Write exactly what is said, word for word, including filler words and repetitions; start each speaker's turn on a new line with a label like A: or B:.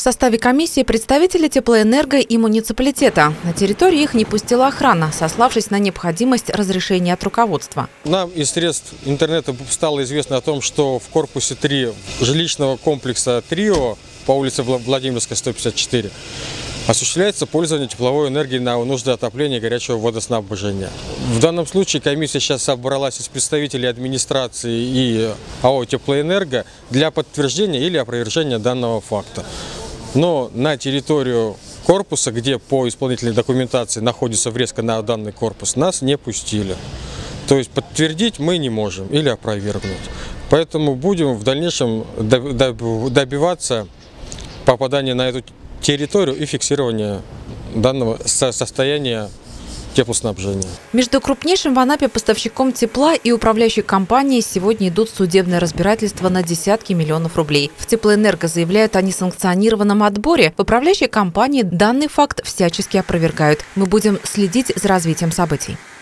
A: составе комиссии представители Теплоэнерго и муниципалитета. На территорию их не пустила охрана, сославшись на необходимость разрешения от руководства.
B: Нам из средств интернета стало известно о том, что в корпусе три жилищного комплекса «Трио» по улице Владимирская, сто пятьдесят четыре осуществляется пользование тепловой энергией на нужды отопления и горячего водоснабжения. В данном случае комиссия сейчас собралась из представителей администрации и АО «Теплоэнерго» для подтверждения или опровержения данного факта. Но на территорию корпуса, где по исполнительной документации находится врезка на данный корпус, нас не пустили. То есть подтвердить мы не можем или опровергнуть. Поэтому будем в дальнейшем добиваться попадания на эту территорию и фиксирования данного состояния теплоснабжения.
A: Между крупнейшим в Анапе поставщиком тепла и управляющей компанией сегодня идут судебные разбирательства на десятки миллионов рублей. В Теплоэнерго заявляют о несанкционированном отборе. В управляющей компании данный факт всячески опровергают. Мы будем следить за развитием событий.